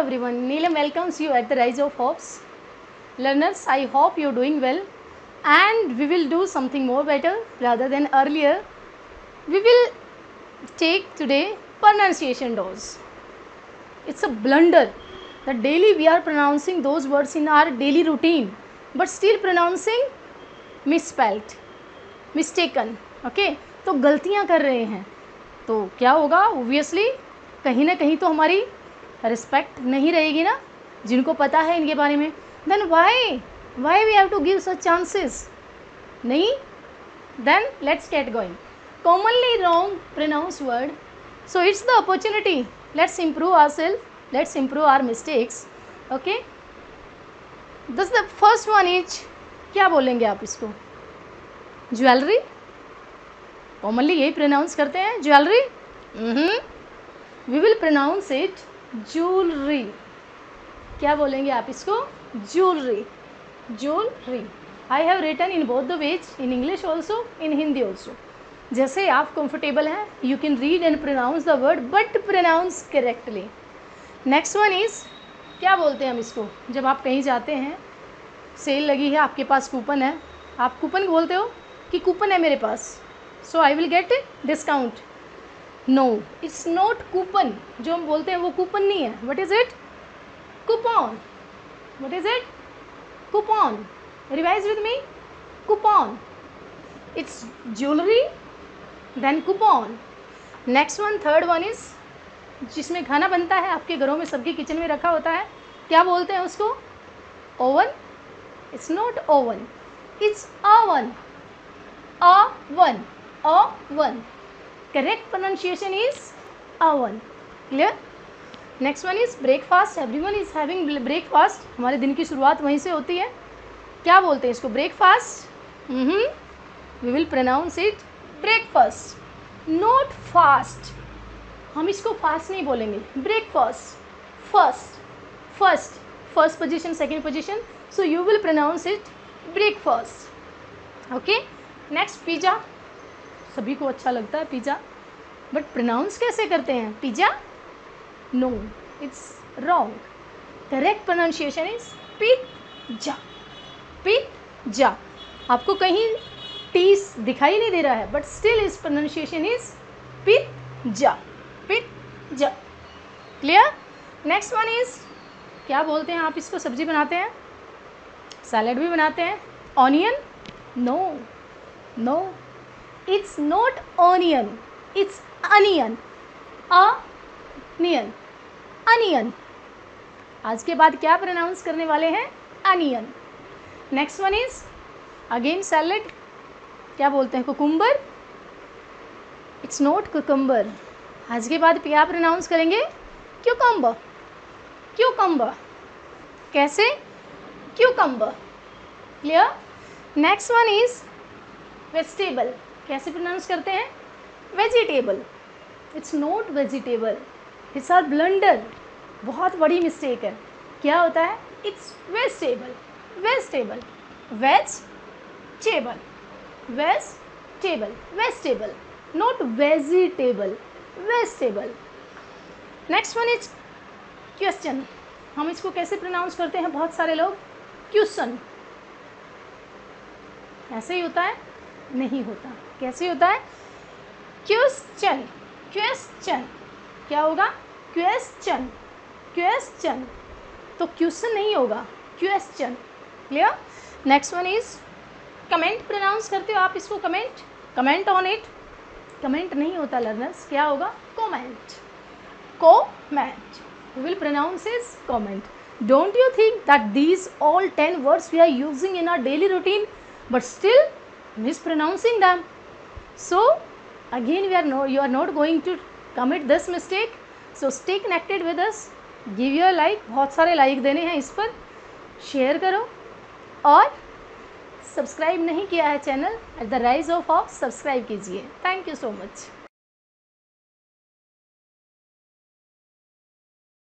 everyone, Neelam welcomes you at the Rise of Hopes. Learners, I hope you're doing well, and we will do something more better rather than earlier. We will take today pronunciation dose. It's a blunder that daily we are pronouncing those words in our daily routine, but still pronouncing misspelled, mistaken. Okay, तो गलतियाँ कर रहे हैं, तो क्या होगा? Obviously कहीं ना कहीं तो हमारी रिस्पेक्ट नहीं रहेगी ना, जिनको पता है इनके बारे में. Then why we have to give such chances? नहीं. Then let's get going. Commonly wrong pronounce word, so it's the opportunity. Let's improve our self, let's improve our mistakes. Okay, this the first one is, क्या बोलेंगे आप इसको? Jewellery. Commonly यही pronounce करते हैं, jewellery. We will pronounce it jewellery. क्या बोलेंगे आप इसको? Jewellery. Jewellery. I have written in both the ways, in English also, in Hindi also. जैसे आप कंफर्टेबल हैं, you can read and pronounce the word, but pronounce correctly. Next one is, क्या बोलते हैं हम इसको? जब आप कहीं जाते हैं, सेल लगी है, आपके पास कूपन है, आप कूपन बोलते हो कि कूपन है मेरे पास, so I will get discount. No, it's not coupon. जो हम बोलते हैं वो कूपन नहीं है. What is it? Coupon. What is it? Coupon. Revise with me. Coupon. It's jewellery, then coupon. Next one, third one is, जिसमें खाना बनता है, आपके घरों में, सबके किचन में रखा होता है, क्या बोलते हैं उसको? Oven. It's not oven, it's oven. Oven. Oven. Correct pronunciation is oven. Clear? Next one is breakfast. Everyone is having breakfast. हमारे दिन की शुरुआत वहीं से होती है. क्या बोलते हैं इसको? breakfast. We will pronounce it breakfast, not fast. हम इसको fast नहीं बोलेंगे. breakfast. First position, second position. So you will pronounce it breakfast. Okay. Next, pizza. सभी को अच्छा लगता है पिज़्ज़ा, बट प्रोनाउंस कैसे करते हैं? Pizza? No, it's wrong. Correct pronunciation is pizza. Pizza. आपको कहीं टीस दिखाई नहीं दे रहा है, but still is pronunciation is pizza. Pizza. Clear? Next one is, क्या बोलते हैं आप इसको? सब्जी बनाते हैं, सैलड भी बनाते हैं. Onion? No, no, it's not onion, it's onion. Onion. Onion. आज के बाद क्या प्रोनाउंस करने वाले हैं? Onion. Next one is, again salad. क्या बोलते हैं? कुकुम्बर. It's not cucumber. आज के बाद क्या प्रोनाउंस करेंगे? क्यूकम्बर. क्यूकम्बर. कैसे? Cucumber. Clear? Next one is vegetable. कैसे प्रोनाउंस करते हैं? Vegetable. It's not vegetable, it's a blunder. बहुत बड़ी मिस्टेक है. क्या होता है? It's vegetable. Vegetable. Vegetable. Vegetable. Vegetable. Not vegetable. Vegetable. Next one is question. हम इसको कैसे प्रोनाउंस करते हैं? बहुत सारे लोग क्वेश्चन. ऐसे ही होता है? नहीं होता. कैसे होता है? क्वेश्चन. क्वेश्चन. क्या होगा? क्वेश्चन. क्वेश्चन. तो क्वेश्चन नहीं होगा, question. Clear? Next one is, comment pronounce करते हो आप इसको? Comment. Comment on it. Comment नहीं होता लर्नर्स. क्या होगा? Comment. Comment. We will pronounce is comment. Don't you think that these all 10 words we are using in our daily routine, but still mispronouncing them? So again, you are not going to commit this mistake. So stay connected with us. Give your like. बहुत सारे like देने हैं इस पर. Share करो, और subscribe नहीं किया है channel at the rise of hops, subscribe कीजिए. Thank you so much.